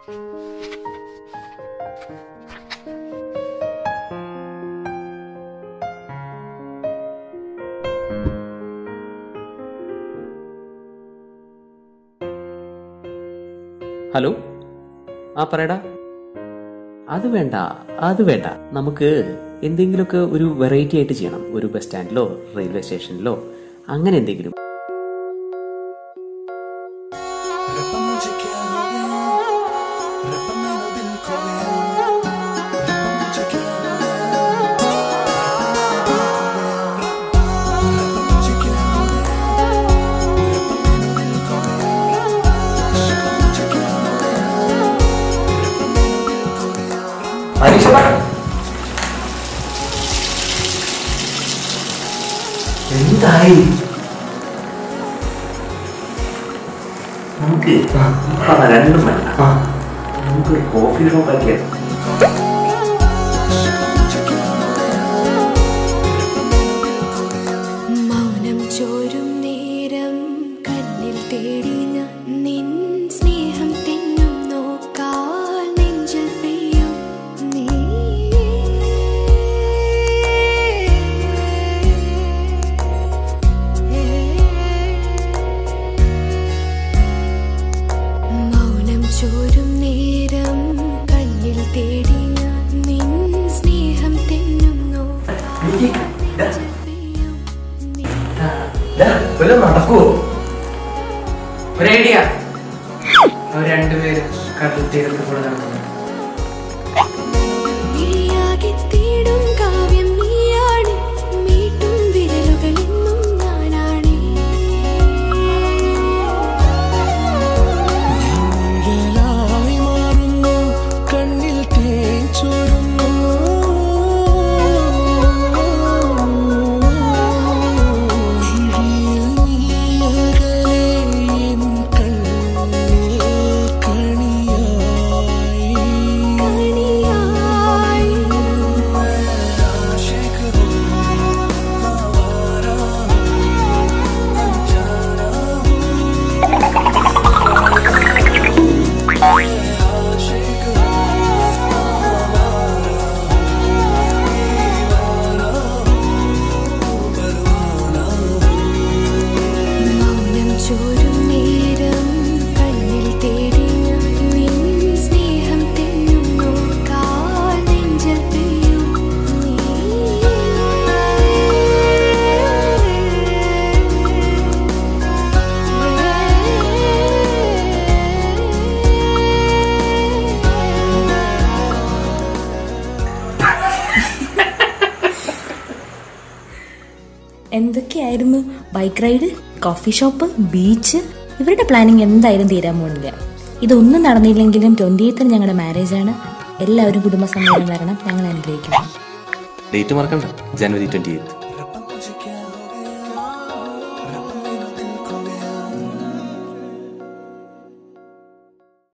Hello, ആ പറയടാ. അത് വേണ്ട, നമുക്ക് എന്തെങ്കിലുമൊക്കെ ഒരു വെറൈറ്റി ആയിട്ട് ചെയ്യണം. ഒരു ബസ് സ്റ്റാൻഡിലോ റെയിൽവേ സ്റ്റേഷനിലോ അങ്ങനെ എന്തെങ്കിലും. എന്തായി? നമുക്ക് രണ്ടും വേണ്ട, നമുക്കൊരു കോഫി ഷോപ്പ് ആക്കിയത്. മൗനം ചോരും നേരം കണ്ണിൽ തേടി ഞാൻ നിൻ സ്നേഹം തെന്നും നോക്കാൽ നെഞ്ചിൽ പെയ്യും നീ. മൗനം ചോരും നേരം കണ്ണിൽ തേടി ഞാൻ നിൻ സ്നേഹം തെന്നും നോക്കാൽ നടക്കുവോ? ഒരു ഐഡിയ. അവർ രണ്ടുപേരും കടൽ തീരത്ത് കൂടെ നടക്കുന്നു. എന്തൊക്കെയായിരുന്നു? Bike ride, coffee shop, beach. ഇവരുടെ പ്ലാനിങ് എന്തായാലും തീരാൻ പോകുന്നില്ല. ഇതൊന്നും നടന്നില്ലെങ്കിലും 28ന് ഞങ്ങളുടെ മാരേജാണ്. എല്ലാവരും കുടുംബസമ്മേളനം വരണം, ഞങ്ങൾ അനുഗ്രഹിക്കണം. ഡേറ്റ് മറക്കണ്ട, January 28.